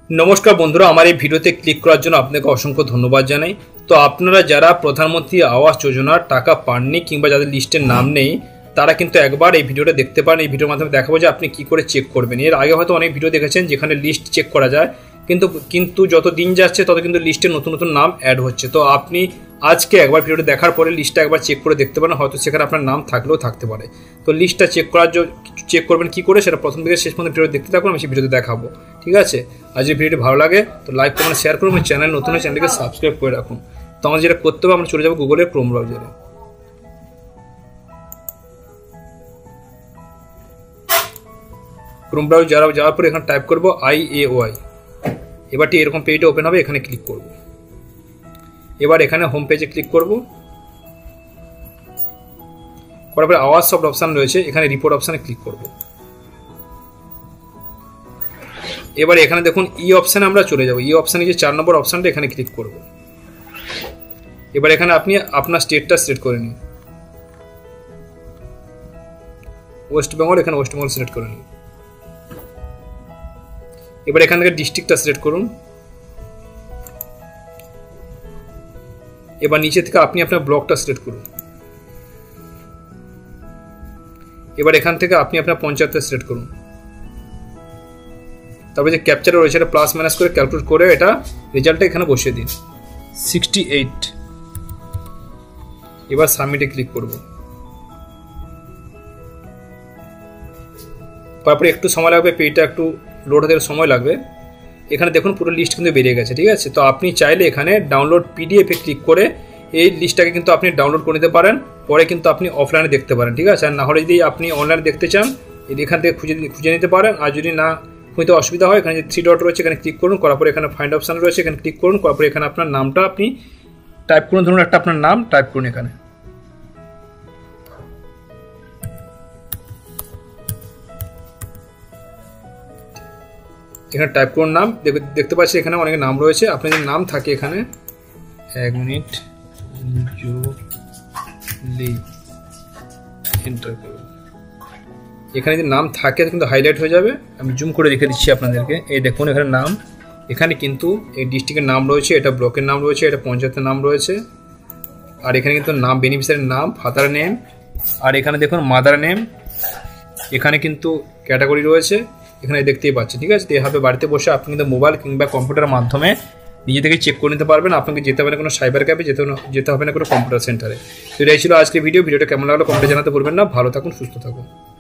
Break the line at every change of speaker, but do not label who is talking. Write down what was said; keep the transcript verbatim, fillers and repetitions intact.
नमस्कार बंधुरा हमारे भिडियोते क्लिक करार जोन्नो आपनाके असंख्य धन्यवाद जानाई। तो आपनारा जारा प्रधानमंत्री आवास योजनार टाका पाननि किंबा जादेर लिस्टे नाम नेই तारा किन्तु एकबार এই ভিডিওটা দেখতে পারেন। এই ভিডিওর মাধ্যমে দেখাবো যে আপনি কি করে চেক করবেন। এর আগে হয়তো অনেক ভিডিও দেখেছেন যেখানে লিস্ট চেক করা যায়, কিন্তু কিন্তু যত দিন যাচ্ছে তত কিন্তু লিস্টে নতুন নতুন নাম অ্যাড হচ্ছে। তো আপনি আজকে একবার ভিডিওটা দেখার পরে লিস্টটা একবার চেক করে দেখতে পারেন, হয়তো সেখানে আপনার নাম থাকলেও থাকতে পারে। তো লিস্টটা চেক করার জন্য চেক করবেন কি করে সেটা প্রথম থেকে শেষ পর্যন্ত ভিডিও দেখতে থাকুন, আমি সেই ভিডিওতে দেখাবো। ঠিক আছে, আর যদি ভিডিওটি ভালো লাগে তো লাইক কমেন্ট শেয়ার করুন, চ্যানেল নতুন হলে চ্যানেলকে সাবস্ক্রাইব করে রাখুন। তো আমরা যেটা করতে হবে, আমরা চলে যাবো গুগলের ক্রোম ব্রাউজারে। ক্রোম ব্রাউজার যাওয়ার পরে এখানে টাইপ করবো আই এ ওয়াই। এবারটি এরকম পেজটা ওপেন হবে, এখানে ক্লিক করব। এবার এখানে হোম পেজে ক্লিক করব, করার পরে আওয়াজ সফট অপশন রয়েছে, এখানে রিপোর্ট অপশনে ক্লিক করব। এবার এখানে দেখুন ই অপশনে আমরা চলে যাব। ই অপশনে যে চার নম্বর অপশনটা এখানে ক্লিক করব। এবার এখানে আপনি আপনার স্টেটটা সিলেক্ট করে নিন। ওয়েস্ট বেঙ্গল, এখানে ওয়েস্ট বেঙ্গল সিলেক্ট করে নিন। এবার এখান থেকে ডিস্ট্রিক্টটা সিলেক্ট করুন। এবার নিচে থেকে আপনি আপনার ব্লকটা সিলেক্ট করুন। এবার এখান থেকে আপনি আপনার পঞ্চায়েতটা সিলেক্ট করুন। তারপরে যে ক্যাপচার রয়েছে এটা প্লাস মাইনাস করে ক্যালকুলেট করে এটা রেজাল্টটা এখানে বসিয়ে দিন সিক্সটি এইট। এবার সাবমিটে ক্লিক করব। তারপরে একটু সময় লাগবে, পেজটা একটু লোড হতে সময় লাগবে। এখানে দেখুন পুরো লিস্ট কিন্তু বেরিয়ে গেছে। ঠিক আছে, তো আপনি চাইলে এখানে ডাউনলোড পিডিএফ এ ক্লিক করে এই লিস্টটাকে কিন্তু আপনি ডাউনলোড করে নিতে পারেন, পরে কিন্তু আপনি অফলাইনে দেখতে পারেন। ঠিক আছে, আর না হলে যদি আপনি অনলাইনে দেখতে চান এখান থেকে খুঁজে খুঁজে নিতে পারেন। আর যদি না হয়তো অসুবিধা হয়, এখানে যে থ্রি ডট রয়েছে এখানে ক্লিক করুন, করার পরে এখানে ফাইন্ড অপশন রয়েছে এখানে ক্লিক করুন, করার পরে এখানে আপনার নামটা আপনি টাইপ করুন। ধরুন একটা আপনার নাম টাইপ করুন, এখানে এখানে টাইপ করুন নাম। দেখতে পাচ্ছি এখানে অনেক নাম রয়েছে, আপনার যদি নাম থাকে এখানে এক মিনিট এন্টার করুন। এখানে যদি নাম থাকে কিন্তু হাইলাইট হয়ে যাবে। আমি জুম করে রেখে দিচ্ছি আপনাদেরকে। এই দেখুন এখানে নাম, এখানে কিন্তু এই ডিস্ট্রিক্টের নাম রয়েছে, এটা ব্লকের নাম রয়েছে, এটা পঞ্চায়েতের নাম রয়েছে, আর এখানে কিন্তু নাম বেনিফিশিয়ারির নাম, ফাদার নেম, আর এখানে দেখুন মাদার নেম। এখানে কিন্তু ক্যাটাগরি রয়েছে, এখানে দেখতেই পাচ্ছেন। ঠিক আছে, তো এভাবে বাড়িতে বসে আপনি কিন্তু মোবাইল কিংবা কম্পিউটারের মাধ্যমে নিজে থেকে চেক করে নিতে পারবেন। আপনাকে যেতে হবে না কোনো সাইবার ক্যাফে, যেতে যেতে হবে না কোনো কম্পিউটার সেন্টারে। তো এটাই ছিল আজকের ভিডিও। ভিডিওটা কেমন লাগলো কমেন্টে জানাতে ভুলবেন না। ভালো থাকুন, সুস্থ থাকুন।